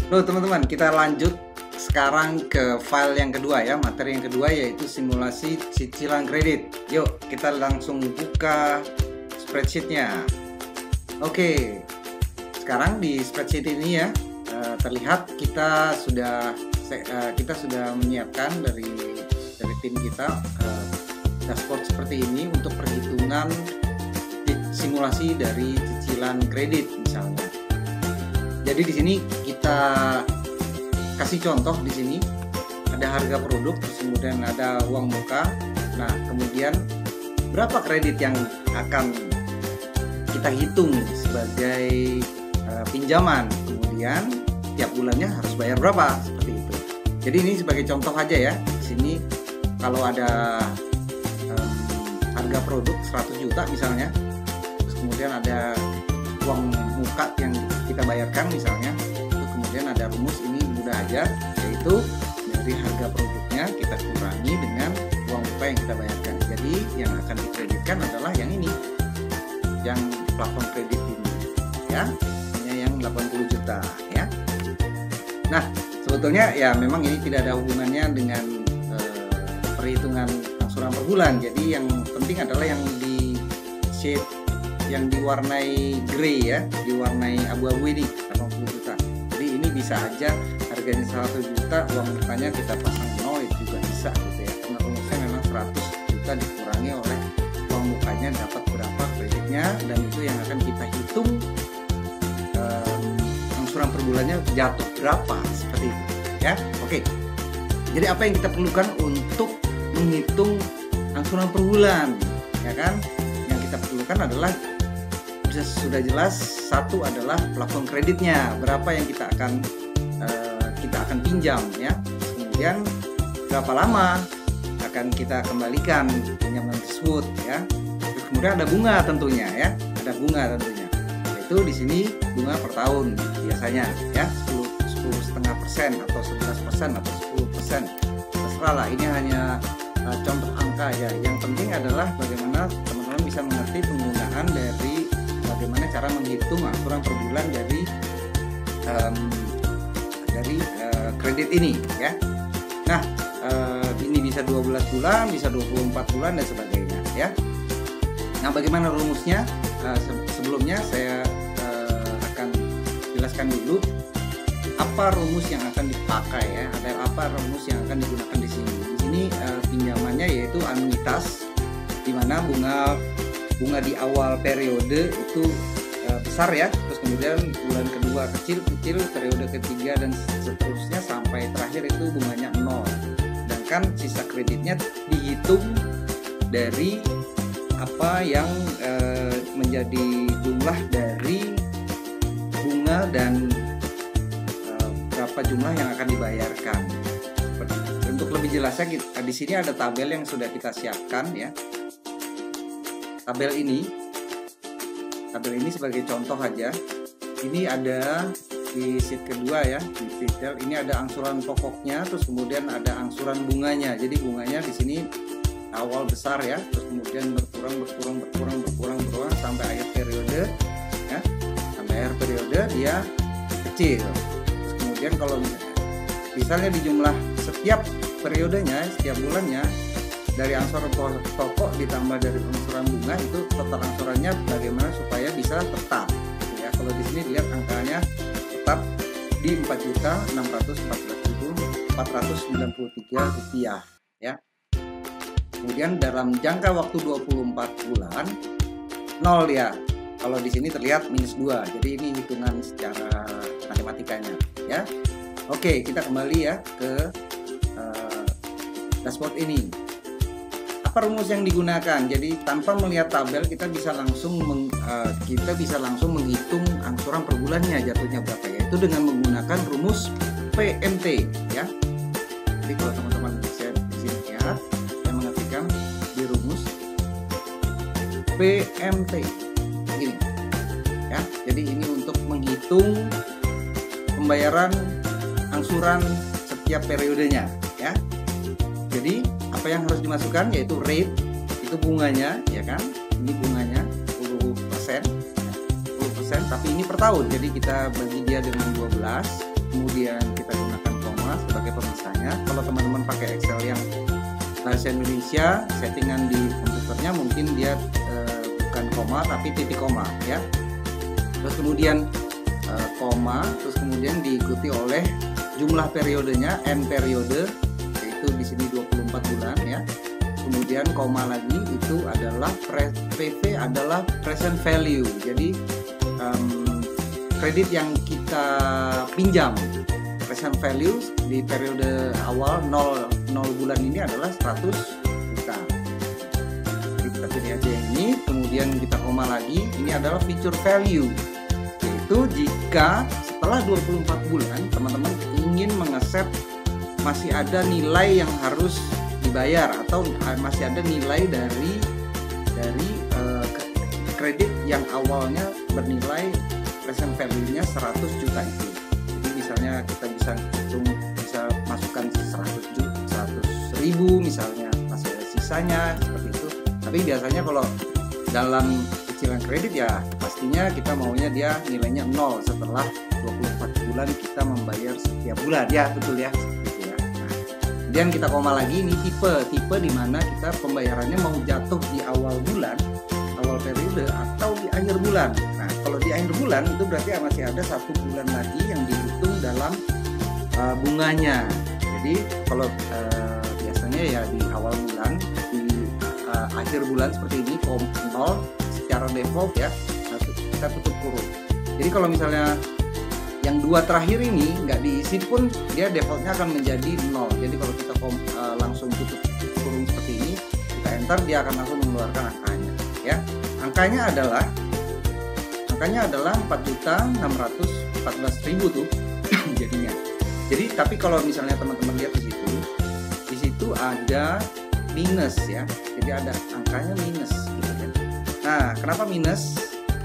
Loh teman-teman, kita lanjut sekarang ke file yang kedua ya, materi yang kedua yaitu simulasi cicilan kredit. Yuk kita langsung buka spreadsheetnya. Oke, sekarang di spreadsheet ini ya terlihat kita sudah menyiapkan dari tim kita dashboard seperti ini untuk perhitungan simulasi dari cicilan kredit misalnya. Jadi di sini kita kasih contoh, di sini ada harga produk, terus kemudian ada uang muka. Nah, kemudian berapa kredit yang akan kita hitung sebagai pinjaman, kemudian tiap bulannya harus bayar berapa, seperti itu. Jadi ini sebagai contoh aja ya. Di sini kalau ada harga produk 100 juta misalnya, terus kemudian ada uang muka yang kita bayarkan misalnya, terus kemudian ada rumus, ini mudah aja, yaitu dari harga produknya kita kurangi dengan uang muka yang kita bayarkan. Jadi yang akan dikreditkan adalah yang ini, yang plafon kredit ini ya, hanya yang 80 juta ya. Nah, sebetulnya ya memang ini tidak ada hubungannya dengan perhitungan angsuran per bulan. Jadi yang penting adalah yang di sheet yang diwarnai grey ya, diwarnai abu-abu ini 80 juta. Jadi ini bisa aja harganya 100 juta, uang mukanya kita pasang 0, itu juga bisa gitu ya. Karena rumusnya memang 100 juta dikurangi oleh uang mukanya dapat berapa kreditnya, dan itu yang akan kita hitung angsuran per bulannya jatuh berapa, seperti itu ya. Oke. Jadi apa yang kita perlukan untuk menghitung angsuran per bulan ya kan? Yang kita perlukan adalah sudah jelas, satu adalah plafon kreditnya, berapa yang kita akan pinjam ya. Kemudian berapa lama akan kita kembalikan pinjaman tersebut ya. Terus kemudian ada bunga tentunya ya, ada bunga tentunya. Yaitu di sini bunga per tahun biasanya ya, 10,5% atau 11% atau 10%. Terserah lah, ini hanya contoh angka ya. Yang penting adalah bagaimana teman-teman bisa mengerti penggunaan dari bagaimana cara menghitung angsuran per bulan dari kredit ini ya. Nah, ini bisa 12 bulan, bisa 24 bulan dan sebagainya ya. Nah, bagaimana rumusnya? Sebelumnya saya akan jelaskan dulu apa rumus yang akan dipakai ya. Ada apa rumus yang akan digunakan di sini. Di sini pinjamannya yaitu anuitas, di mana bunga di awal periode itu besar ya, terus kemudian bulan kedua kecil, periode ketiga dan seterusnya sampai terakhir itu bunganya 0. Sedangkan sisa kreditnya dihitung dari apa yang menjadi jumlah dari bunga dan berapa jumlah yang akan dibayarkan. Untuk lebih jelasnya di sini ada tabel yang sudah kita siapkan ya. Tabel ini sebagai contoh aja. Ini ada di sheet kedua ya, di detail ini ada angsuran pokoknya, terus kemudian ada angsuran bunganya. Jadi bunganya di sini awal besar ya, terus kemudian berkurang sampai akhir periode ya. Sampai akhir periode dia kecil. Terus kemudian kalau misalnya di jumlah setiap periodenya, setiap bulannya, dari angsuran pokok ditambah dari angsuran bunga, itu total angsurannya bagaimana supaya bisa tetap ya. Kalau di sini lihat angkanya tetap di Rp4.614.493 ya. Kemudian dalam jangka waktu 24 bulan 0 ya. Kalau di sini terlihat -2. Jadi ini hitungan secara matematikanya ya. Oke, kita kembali ya ke dashboard ini. Apa rumus yang digunakan? Jadi tanpa melihat tabel kita bisa langsung menghitung angsuran per bulannya jatuhnya berapa, yaitu dengan menggunakan rumus PMT ya. Jadi kalau teman-teman bisa di sini lihat, saya mengetikkan di rumus PMT begini ya. Jadi ini untuk menghitung pembayaran angsuran setiap periodenya ya. Jadi apa yang harus dimasukkan yaitu rate, itu bunganya ya kan, ini bunganya 10%, tapi ini per tahun, jadi kita bagi dia dengan 12, kemudian kemudian kita gunakan koma sebagai pemisahnya. Kalau teman-teman pakai Excel yang bahasa Indonesia, settingan di komputernya mungkin dia bukan koma tapi titik koma ya. Terus kemudian koma, terus kemudian diikuti oleh jumlah periodenya, n periode, yaitu di sini 24 bulan ya. Kemudian koma lagi itu adalah PV adalah present value. Jadi kredit yang kita pinjam, present value di periode awal 0 bulan ini adalah 100 juta. Jadi kita pilih aja yang ini, kemudian kita koma lagi, ini adalah future value. Yaitu jika setelah 24 bulan teman-teman ingin mengeset masih ada nilai yang harus dibayar atau masih ada nilai dari kredit yang awalnya bernilai present value-nya 100 juta itu. Jadi misalnya kita bisa masukkan 100 ribu misalnya, masih ada sisanya seperti itu. Tapi biasanya kalau dalam cicilan kredit ya pastinya kita maunya dia nilainya 0 setelah 24 bulan kita membayar setiap bulan ya, betul ya, seperti itu ya. Nah, kemudian kita koma lagi, ini tipe di mana kita pembayarannya mau jatuh di awal bulan, awal periode atau di akhir bulan. Nah, kalau di akhir bulan itu berarti masih ada 1 bulan lagi yang dihitung dalam bunganya. Jadi kalau biasanya ya di awal bulan, di akhir bulan seperti ini 0 secara default ya, kita tutup kurung. Jadi kalau misalnya yang 2 terakhir ini nggak diisi pun dia defaultnya akan menjadi 0. Jadi kalau kita langsung tutup kurung seperti ini, kita enter, dia akan langsung mengeluarkan angkanya ya. Angkanya adalah 4.614.000 tuh jadinya. Jadi tapi kalau misalnya teman-teman lihat di situ ada minus ya. Jadi ada angkanya minus gitu kan. Nah, kenapa minus?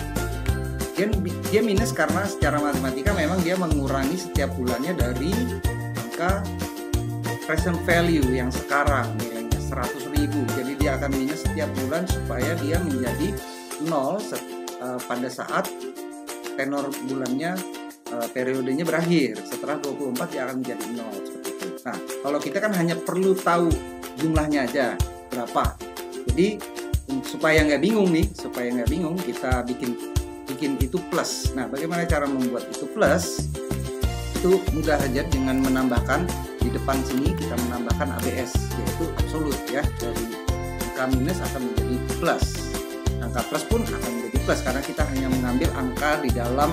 Dia minus karena secara matematika memang dia mengurangi setiap bulannya dari angka present value yang sekarang nilainya 100.000. Jadi dia akan minus setiap bulan supaya dia menjadi 0 pada saat tenor bulannya periodenya berakhir. Setelah 24 dia akan menjadi 0 seperti itu. Nah, kalau kita kan hanya perlu tahu jumlahnya aja berapa. Jadi supaya nggak bingung kita bikin itu plus. Nah, bagaimana cara membuat itu plus? Itu mudah saja dengan menambahkan di depan sini, kita menambahkan ABS, yaitu absolut ya. Dari angka minus akan menjadi plus, angka plus pun akan menjadi plus karena kita hanya mengambil angka di dalam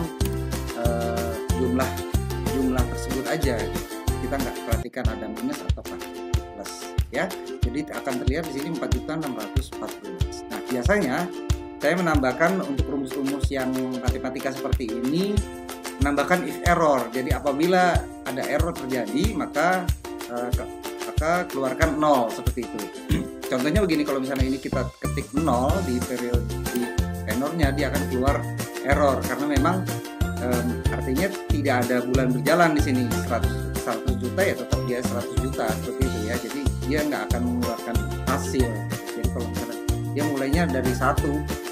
jumlah tersebut aja. Kita nggak perhatikan ada minus atau plus ya. Jadi akan terlihat di sini 4.614. Nah, biasanya saya menambahkan untuk rumus-rumus yang matematika seperti ini, menambahkan if error. Jadi apabila ada error terjadi, maka keluarkan 0 seperti itu. Contohnya begini, kalau misalnya ini kita ketik 0 di periode di tenornya, dia akan keluar error karena memang artinya tidak ada bulan berjalan di sini. 100 juta ya tetap dia 100 juta seperti itu ya. Jadi dia nggak akan mengeluarkan hasil. Jadi kalau misalnya dia mulainya dari 1,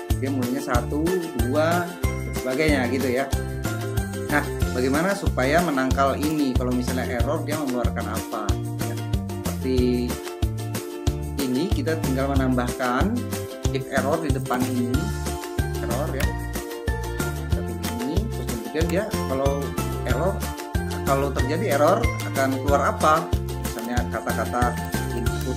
2 dan sebagainya gitu ya. Nah, bagaimana supaya menangkal ini? Kalau misalnya error, dia mengeluarkan apa ya? Seperti ini, kita tinggal menambahkan if error di depan ini, error ya, seperti ini. Terus kemudian dia kalau terjadi error akan keluar apa? Misalnya kata-kata input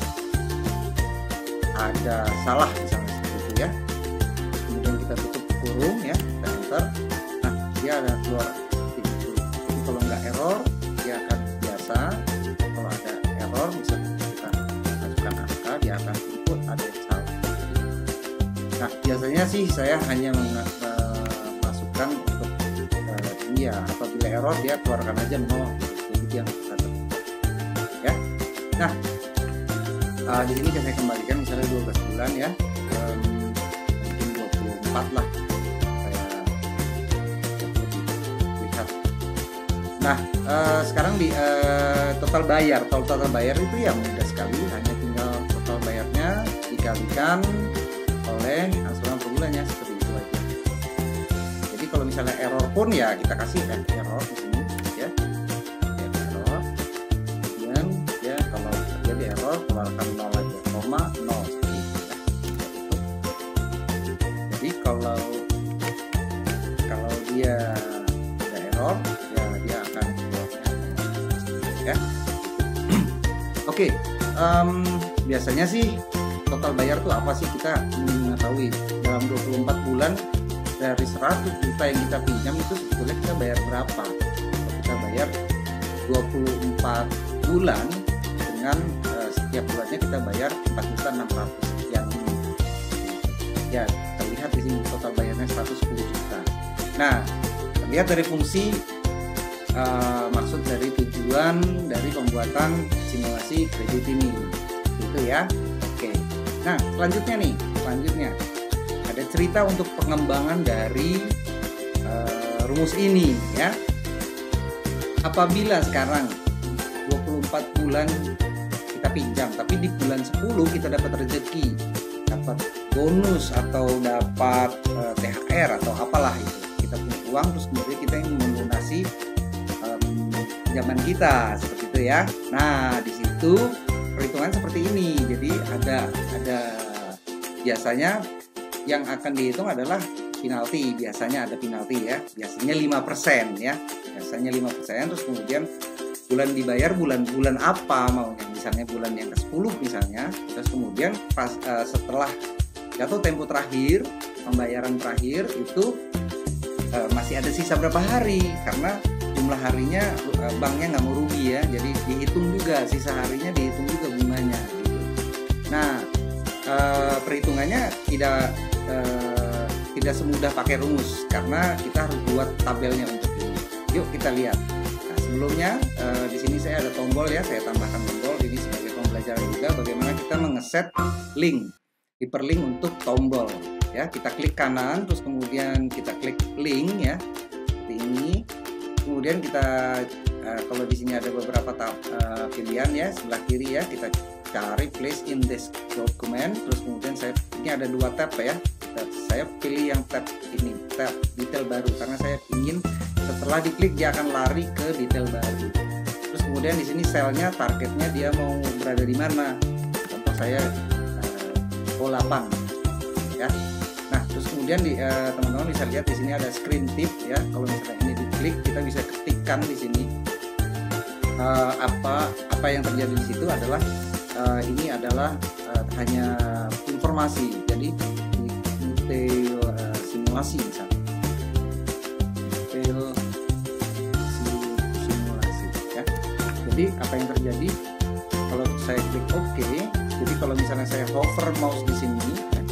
ada salah misalnya seperti itu ya. Kemudian kita tutup kurung ya, kita enter. Nah, dia ada keluar seperti itu. Jadi kalau nggak error, dia akan biasa. Kalau ada error, bisa kita masukkan angka, dia akan input ada yang salah. Nah, biasanya sih saya hanya masukkan untuk ini ya, apabila error dia keluarkan aja 0. Jadi dia nggak bisa tertutup ya. Nah, di sini saya kembalikan misalnya 12 bulan ya, mungkin 24 lah saya lihat. Nah, sekarang di total bayar itu ya mudah sekali, hanya tinggal total bayarnya dikalikan oleh angsuran per bulannya, seperti itu aja. Jadi kalau misalnya error pun ya kita kasih error di sini ya. keluarkan 0 aja, koma 0 seperti itu ya. Jadi kalau dia ada error ya dia akan keluarnya ya. Oke, biasanya sih total bayar tuh apa sih, kita ingin mengetahui dalam 24 bulan dari 100 juta yang kita pinjam itu sebetulnya kita bayar berapa. Kalau kita bayar 24 bulan dengan setiap bulannya kita bayar 4.600.000 sekian ya, terlihat di sini total bayarnya 110 juta. Nah, terlihat dari fungsi maksud dari tujuan dari pembuatan simulasi kredit ini itu ya. Oke, nah selanjutnya ada cerita untuk pengembangan dari rumus ini ya. Apabila sekarang 24 bulan kita pinjam, tapi di bulan 10 kita dapat rezeki, dapat bonus atau dapat THR atau apalah itu, kita punya uang terus kemudian kita ingin melunasi pinjaman kita seperti itu ya. Nah, di situ perhitungan seperti ini. Jadi ada biasanya yang akan dihitung adalah penalti. Biasanya ada penalti ya. Biasanya 5% ya. Biasanya 5%, terus kemudian bulan dibayar bulan apa maunya. Misalnya bulan yang ke-10 misalnya. Terus kemudian pas setelah jatuh tempo terakhir, pembayaran terakhir itu masih ada sisa berapa hari, karena jumlah harinya banknya nggak mau rugi ya, jadi dihitung juga sisa harinya, dihitung juga bunganya gitu. Nah, perhitungannya tidak semudah pakai rumus karena kita harus buat tabelnya untuk ini. Yuk kita lihat. Nah, sebelumnya di sini saya ada tombol ya, saya tambahkan tombol ini sebagai pembelajaran juga bagaimana kita mengeset link, hyperlink untuk tombol ya. Kita klik kanan, terus kemudian kita klik link ya seperti ini. Kemudian kita kalau di sini ada beberapa pilihan ya, sebelah kiri ya, kita cari place in this document. Terus kemudian ini ada 2 tab ya. Saya pilih yang tab ini, tab detail baru, karena saya ingin setelah diklik dia akan lari ke detail baru. Terus kemudian di sini selnya, targetnya dia mau berada di mana. Contoh saya O8 ya. Nah, terus kemudian teman-teman bisa lihat di sini ada screen tip ya. Kalau misalnya ini diklik, kita bisa ketikkan di sini apa yang terjadi di situ adalah ini adalah hanya informasi. Jadi detail simulasi misalnya. Detail simulasi ya. Jadi apa yang terjadi kalau saya klik OK? Jadi kalau misalnya saya hover mouse di sini,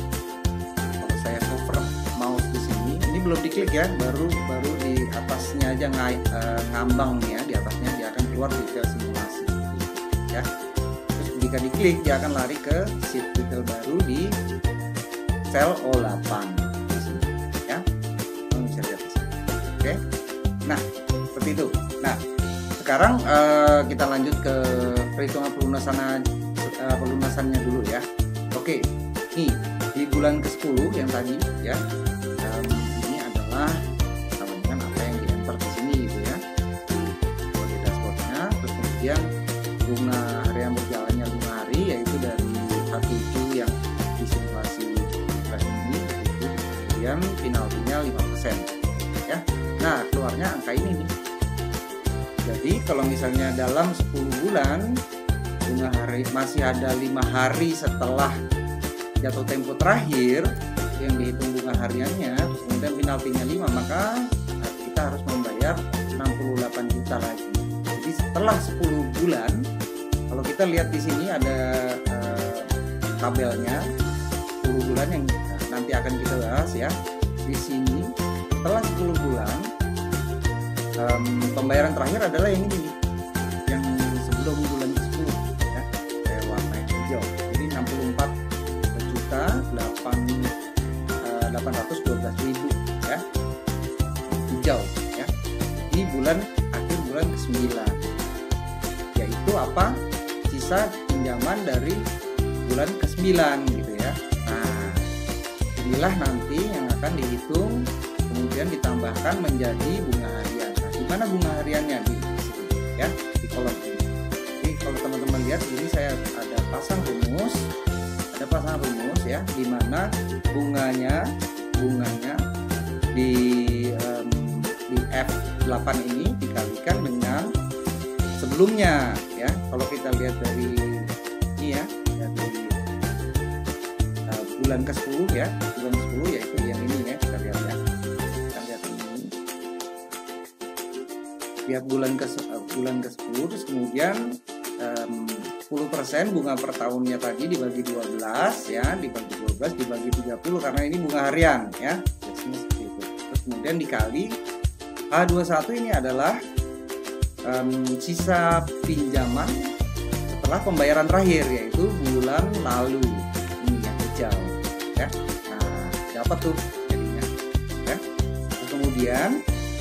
ini belum diklik ya, baru di atasnya aja ngambang ya, di atasnya dia akan keluar detail simulasi ya. Terus jika diklik dia akan lari ke sheet detail baru di sel O8 di sini ya. Kamu bisa lihat di sini. Oke. Nah, seperti itu. Nah, sekarang kita lanjut ke perhitungan pelunasannya dulu ya. Oke. Nih, di bulan ke-10 yang tadi ya. Sama dengan apa yang di-enter di sini gitu ya. Di dashboardnya, terus kemudian bunga harian berjalannya 5 hari, yaitu dari H7 yang disimulasi ini, kemudian penaltinya 5% ya. Nah, keluarnya angka ini nih. Jadi kalau misalnya dalam 10 bulan bunga hari masih ada 5 hari setelah jatuh tempo terakhir yang dihitung bunga hariannya, terus kemudian penaltinya 5, maka kita harus membayar 68 juta lagi. Jadi setelah 10 bulan, kalau kita lihat di sini ada tabelnya 10 bulan yang nanti akan kita bahas ya. Di sini setelah 10 bulan pembayaran terakhir adalah yang ini, yang sebelum bulan ke-10 ya, kayak warna hijau. Jadi 64 juta 812.000 ya, hijau ya, di akhir bulan ke-9, yaitu apa, sisa pinjaman dari bulan ke-9 gitu ya. Nah, inilah nanti yang akan dihitung kemudian ditambahkan menjadi bunga harian. Nah, di mana bunga hariannya? Di sini ya, di kolom ini. Jadi kalau teman-teman lihat ini saya ada pasang rumus, ya, di mana bunganya di F8 ini dikalikan dengan sebelumnya, ya. Kalau kita lihat dari ini ya, dari bulan ke-10 ya, bulan ke-10 yaitu yang ini ya, kita lihat ya. Kita lihat ini. Lihat bulan ke-10, terus kemudian 10% bunga per tahunnya tadi dibagi 12 ya, dibagi 12 dibagi 30 karena ini bunga harian ya. Biasanya seperti itu. Terus kemudian dikali H21 ini adalah sisa pinjaman setelah pembayaran terakhir, yaitu bulan lalu. Ini yang hijau ya. Nah, dapat tuh jadinya ya. Terus kemudian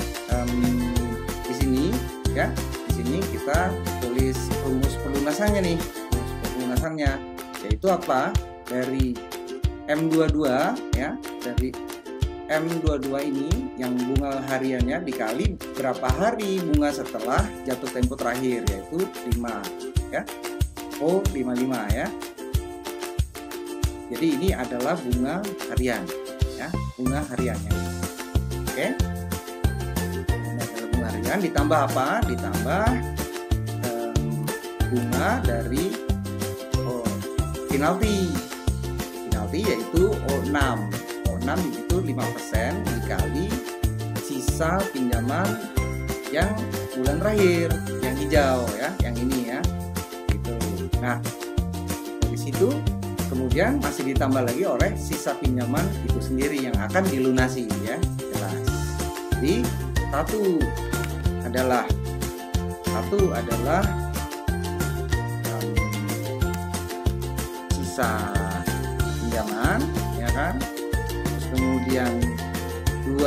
di sini ya, di sini kita tulis rumus pelunasannya nih. Rumus pelunasannya yaitu apa? Dari M22 ya, dari M22 ini yang bunga hariannya dikali berapa hari bunga setelah jatuh tempo terakhir, yaitu 5 ya. Oh, 55 ya. Jadi ini adalah bunga harian ya, bunga hariannya. Oke. Ini adalah bunga harian ditambah apa? Ditambah bunga dari penalti yaitu O6 itu 5% dikali sisa pinjaman yang bulan terakhir, yang hijau ya, yang ini ya gitu. Nah, dari situ kemudian masih ditambah lagi oleh sisa pinjaman itu sendiri yang akan dilunasi ya, jelas. Jadi satu adalah sisa pinjaman ya kan, terus kemudian 2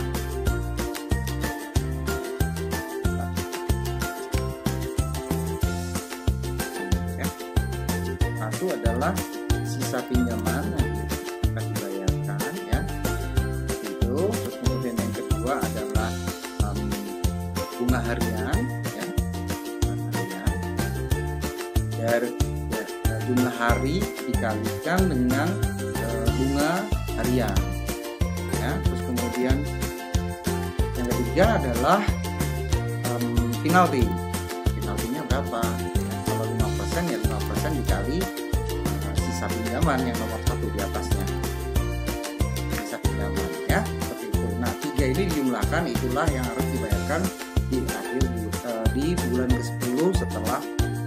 ya, 1 adalah sisa pinjaman yang akan dibayarkan ya itu. Terus kemudian yang kedua adalah bunga harian ya, bunga harian dari jumlah hari dikalikan dengan bunga harian ya. Terus kemudian yang ketiga adalah penaltinya berapa ya, kalau 5% ya 5% dikali sisa pinjaman yang nomor 1 di atasnya, sisa pinjaman ya, seperti itu. Nah, 3 ini dijumlahkan, itulah yang harus dibayarkan di akhir di bulan ke-10 setelah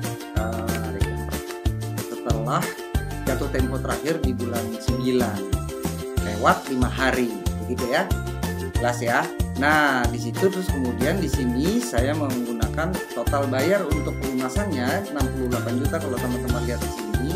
jatuh tempo terakhir di bulan 9 lewat 5 hari begitu ya, jelas ya. Nah, di situ terus kemudian di sini saya menggunakan total bayar untuk pelunasannya 68 juta. Kalau teman-teman lihat di sini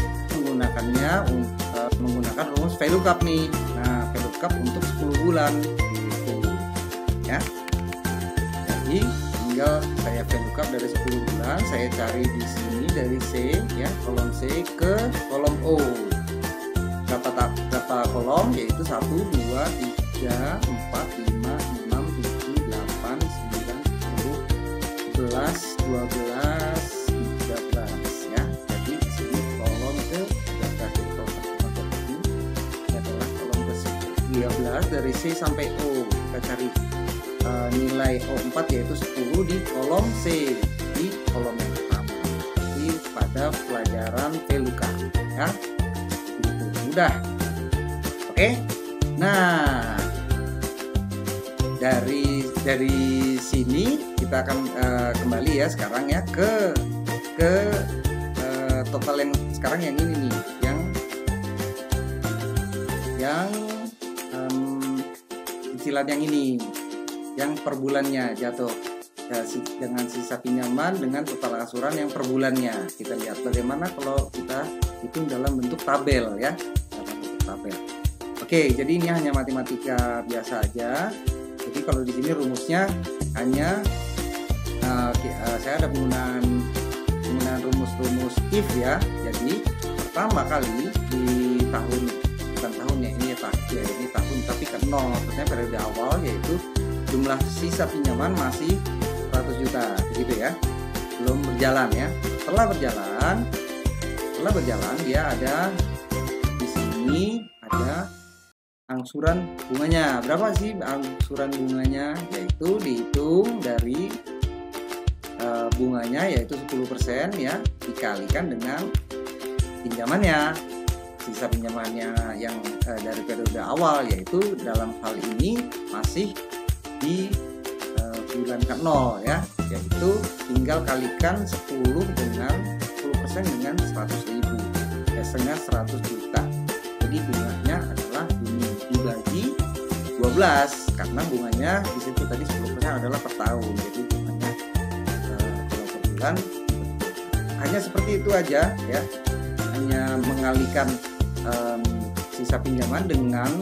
menggunakan rumus VLOOKUP nih. Nah, VLOOKUP untuk 10 bulan gitu ya. Jadi tinggal saya VLOOKUP dari 10 bulan, saya cari di sini dari C ya, kolom C ke kolom O. Berapa kolom? Yaitu 1, 2, 3, 4, 5, 6, 7, 8, 9, 10, 11, 12, 13 ya. Jadi di sini kolom ke 13. Ini adalah kolom ke 13 dari C sampai O. Kita cari nilai O4 yaitu 10 di kolom C, di kolom yang pertama, di pada pelajaran VLOOKUP ya. Itu mudah. Oke. Nah, dari sini kita akan kembali ya sekarang ya ke total yang sekarang yang ini nih, yang cicilan yang ini, yang per bulannya jatuh ya, dengan sisa pinjaman dengan total angsuran yang per bulannya. Kita lihat bagaimana kalau kita hitung dalam bentuk tabel ya, dalam bentuk tabel. Oke, jadi ini hanya matematika biasa aja. Jadi kalau di sini rumusnya hanya saya ada penggunaan rumus if ya. Jadi pertama kali di tahun, bukan tahunnya ini ya Pak, ya ini tahun tapi ke 0, maksudnya periode awal, yaitu jumlah sisa pinjaman masih 100 juta begitu ya, belum berjalan ya. Setelah berjalan setelah berjalan dia ada di sini ada angsuran bunganya. Berapa sih angsuran bunganya? Yaitu dihitung dari bunganya yaitu 10% ya, dikalikan dengan pinjamannya. Sisa pinjamannya yang dari periode awal, yaitu dalam hal ini masih di bulan ke-0 ya, yaitu tinggal kalikan 10% dengan 100.000 ya, setengah 100 juta. Jadi bunganya adalah ini dibagi 12 karena bunganya di situ tadi 10% adalah per tahun. Jadi bunganya kalau per bulan hanya seperti itu aja ya. Hanya mengalihkan sisa pinjaman dengan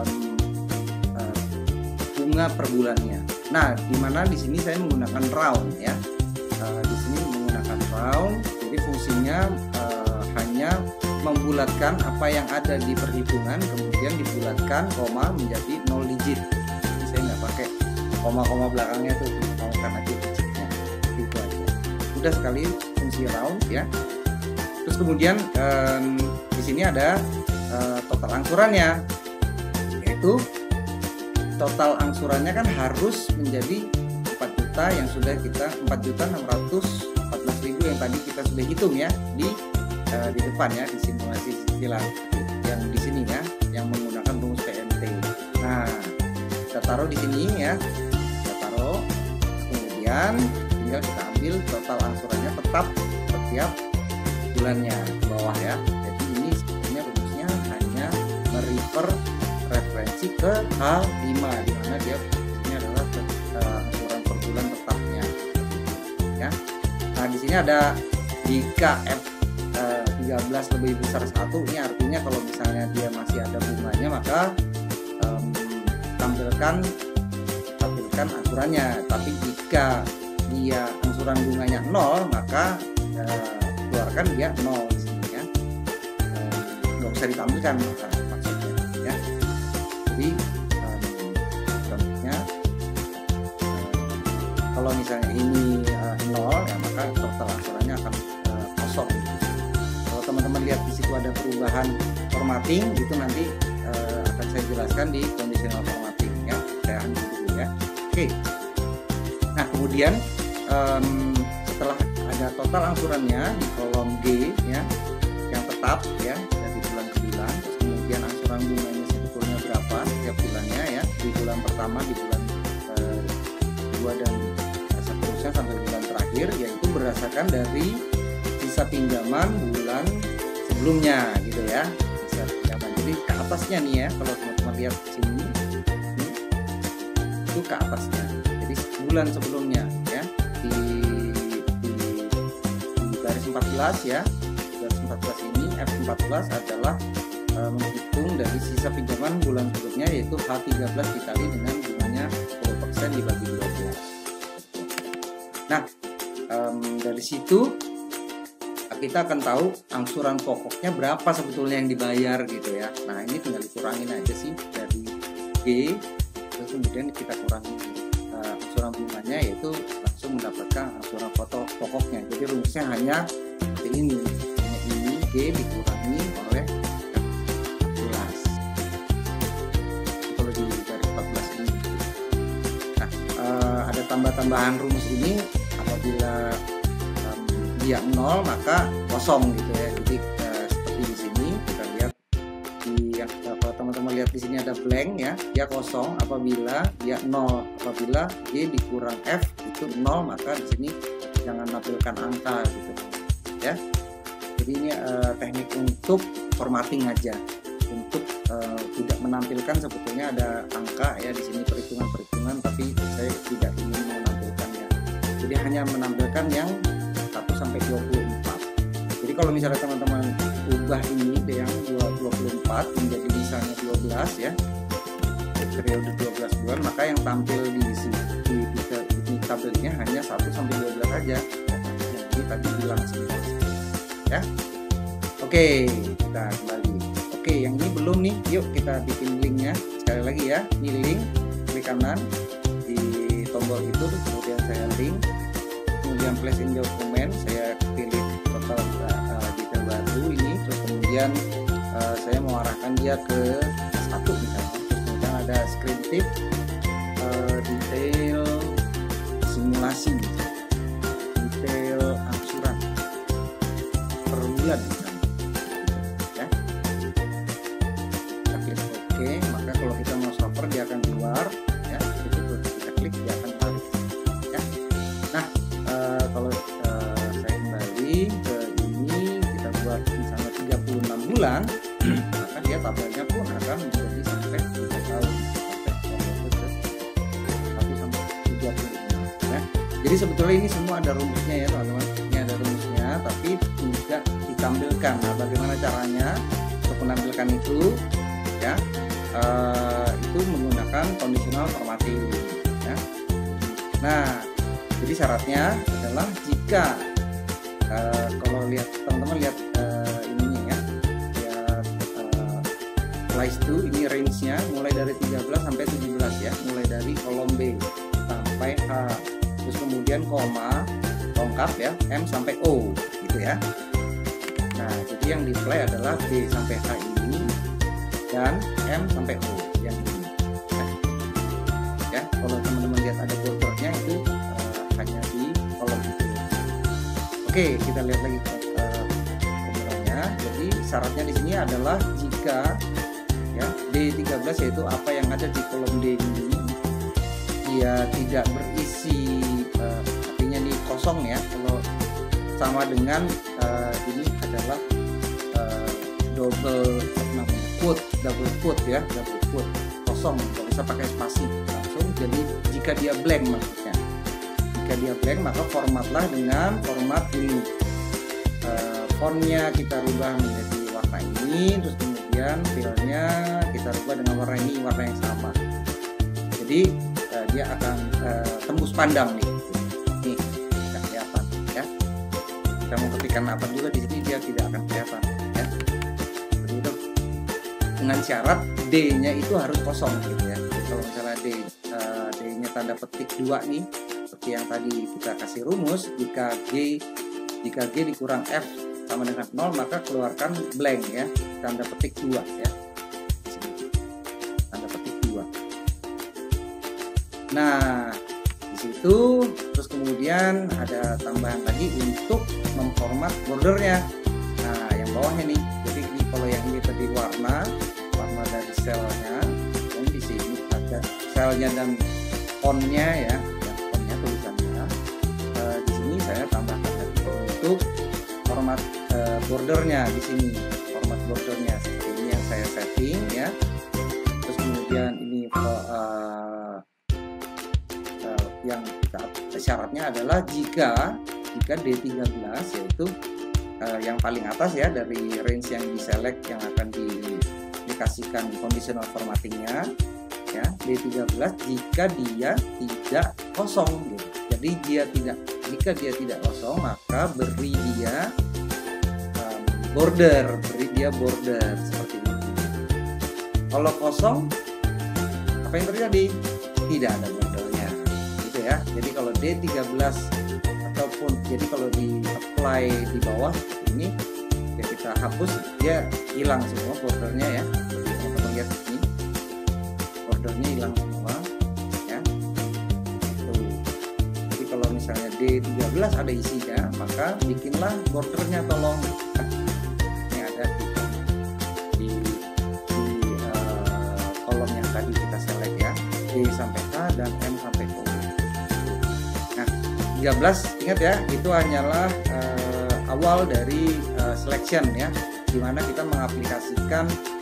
bunga per bulannya. Nah, dimana di sini saya menggunakan round ya. Di sini menggunakan round, jadi fungsinya hanya membulatkan apa yang ada di perhitungan, kemudian dibulatkan koma menjadi 0 digit. Jadi saya nggak pakai koma-koma belakangnya tuh, maukan aja digitnya. Itu aja. Mudah sekali fungsi round ya. Terus kemudian di sini ada total angsurannya, yaitu total angsurannya kan harus menjadi 4 juta yang sudah kita 4.614.000 yang tadi kita sudah hitung ya di depan ya, di simulasi cicilan yang di sini ya, yang menggunakan rumus PNT. Nah, kita taruh di sini ya, kita taruh, kemudian tinggal kita ambil total angsurannya tetap setiap bulannya ke bawah ya. Jadi ini sebenarnya rumusnya hanya merefer referensi ke H5 di mana dia ini adalah angsuran per bulan tetapnya ya. Nah, di sini ada jika F13 lebih besar 1, ini artinya kalau misalnya dia masih ada bunganya maka tampilkan angsurannya. Tapi jika dia angsuran bunganya 0 maka keluarkan dia 0 di sini ya. Nggak usah ditampilkan maksudnya ya. Jadi contohnya kalau misalnya ini 0 ya, maka total angsurannya akan kosong. Kalau teman-teman lihat di situ ada perubahan formatting gitu, nanti akan saya jelaskan di conditional formatting ya. Saya ambil dulu ya. Oke. Nah, kemudian setelah ada total angsurannya di kolom G ya, yang tetap ya dari bulan ke bulan, terus kemudian angsuran bunganya sebetulnya berapa setiap bulannya ya, di bulan pertama, di bulan kedua dan seterusnya sampai bulan terakhir, yaitu berdasarkan dari sisa pinjaman bulan sebelumnya gitu ya, sisa pinjaman. Jadi ke atasnya nih ya, kalau teman-teman lihat sini itu ke atasnya, jadi bulan sebelumnya ya, di garis 14 ya, garis 14 ini F14 adalah menghitung dari sisa pinjaman bulan sebelumnya, yaitu H13 dikali dengan bunganya 10% dibagi 12. Nah, dari situ kita akan tahu angsuran pokoknya berapa sebetulnya yang dibayar gitu ya. Nah, ini tinggal dikurangin aja sih dari G, terus kemudian kita kurangi angsuran bunganya, yaitu langsung mendapatkan angsuran pokoknya. Jadi rumusnya hanya seperti ini. Ini G dikurangi oleh 14. Kalau di garis 14 ini. Nah, ada tambah-tambahan rumus ini apabila dia 0 maka kosong gitu ya. Jadi seperti di sini kita lihat kalau teman-teman lihat di sini ada blank ya, dia kosong apabila dia 0. Apabila G dikurang F itu 0 maka di sini jangan tampilkan angka gitu ya. Jadi ini teknik untuk formatting aja, untuk tidak menampilkan sebetulnya ada angka ya di sini, perhitungan, tapi saya tidak ingin menampilkannya. Jadi hanya menampilkan yang 1 sampai 24. Jadi kalau misalnya teman-teman ubah ini yang 24 menjadi misalnya 12 ya, periode 12 bulan, maka yang tampil di tabelnya hanya 1 sampai 12 aja. Jadi tadi bilang semua ya. Oke, kita kembali. Oke, yang ini belum nih, yuk kita bikin linknya sekali lagi ya. Ini link, klik kanan di tombol itu, kemudian saya link, kemudian place in document, saya pilih total detail baru kemudian saya mau arahkan dia ke S1 misalnya. Terus kemudian ada screen tip, detail simulasi, detail angsuran per bulan misalnya, ya. Kita klik OK, maka kalau kita mau shopper dia akan keluar, ya. Itu kita klik dia akan tarik, ya. Nah, kalau saya kembali ke ini, kita buat misalnya 36 bulan, maka dia tabelnya pun akan menjadi sampai 3 tahun, sampai 35, ya. Jadi sebetulnya ini semua ada rumusnya ya teman-teman, ini ada rumusnya tapi tidak ditampilkan. Nah, bagaimana caranya untuk menampilkan itu, ya, itu menggunakan conditional formatting, ya. Nah, jadi syaratnya adalah jika kalau lihat teman-teman lihat ininya ya, lihat slice to, ini range-nya mulai dari 13 sampai 17 ya, mulai dari kolom B sampai H, terus kemudian koma lengkap ya, M sampai O gitu ya. Nah, jadi yang display adalah B sampai H ini dan M sampai O yang ini, ya. Kalau teman-teman lihat ada bordernya itu hanya di kolom itu. Oke, kita lihat lagi formulanya. Jadi syaratnya di sini adalah jika ya D13 yaitu apa yang ada di kolom D ini dia tidak berisi, artinya ini kosong ya. Kalau sama dengan ini adalah double quote, double quote ya, double quote kosong, nggak bisa pakai spasi langsung. Jadi jika dia blank maksudnya, jika dia blank maka formatlah dengan format ini. Fontnya kita rubah menjadi warna ini, terus kemudian filenya kita rubah dengan warna ini, warna yang sama. Jadi dia akan tembus pandang nih, tidak kelihatan ya. Kita mau ketikkan apa juga di sini dia tidak akan kelihatan ya. Begitu. Dengan syarat D-nya itu harus kosong gitu ya. Jadi kalau misalnya D-nya tanda petik 2 nih, seperti yang tadi kita kasih rumus, jika G dikurang F sama dengan 0 maka keluarkan blank ya, tanda petik 2 ya. Tanda petik 2. Nah, di situ terus kemudian ada tambahan lagi untuk memformat bordernya. Nah, yang bawahnya nih. Jadi ini kalau yang ini tadi warna dari selnya, dan di sini ada selnya dan fontnya ya, dan fontnya tulisannya. Di sini saya tambahkan lagi untuk format bordernya di sini, format bordernya seperti ini yang saya setting ya. Terus kemudian ini yang syaratnya adalah jika D13 yaitu yang paling atas ya dari range yang diselect yang akan diaplikasikan conditional formattingnya ya, D13 jika dia tidak kosong gitu. Jadi jika dia tidak kosong maka beri dia border seperti ini. Kalau kosong apa yang terjadi? Tidak ada bordernya gitu ya. Jadi kalau D13 ataupun jadi kalau di apply di bawah ini ya kita hapus, dia hilang semua bordernya ya. Jadi teman-teman lihat ini bordernya hilang semua ya. Jadi kalau misalnya D13 ada isinya maka bikinlah bordernya tolong. Ini ada di kolom yang tadi kita select ya, D sampai H dan M sampai O. Nah, 13 ingat ya, itu hanyalah awal dari selection ya, dimana kita mengaplikasikan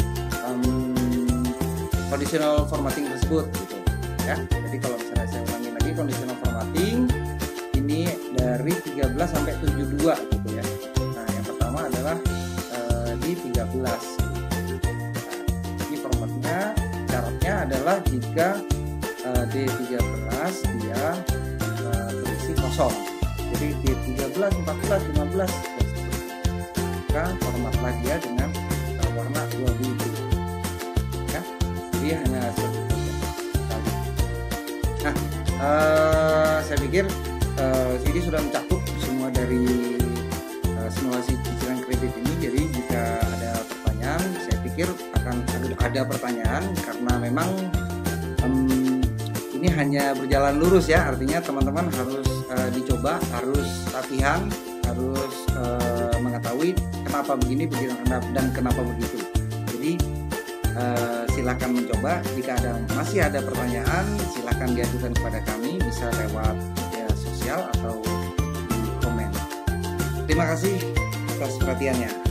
conditional formatting tersebut gitu ya. Jadi kalau misalnya saya ulangi lagi, conditional formatting ini dari 13 sampai 72 gitu ya. Nah, yang pertama adalah di 13. Nah, ini formatnya, syaratnya adalah jika D13 dia berisi kosong. Jadi D13, 14, 15 maka formatlah dia dengan warna 2 biru ya. Jadi hanya seperti itu. Nah, saya pikir ini sudah mencakup semua dari simulasi cicilan kredit ini. Jadi jika ada pikir akan ada pertanyaan, karena memang ini hanya berjalan lurus ya, artinya teman-teman harus dicoba, harus latihan, harus mengetahui kenapa begini dan kenapa begitu. Jadi silakan mencoba. Jika masih ada pertanyaan, silakan diajukan kepada kami, bisa lewat media sosial atau di komen. Terima kasih atas perhatiannya.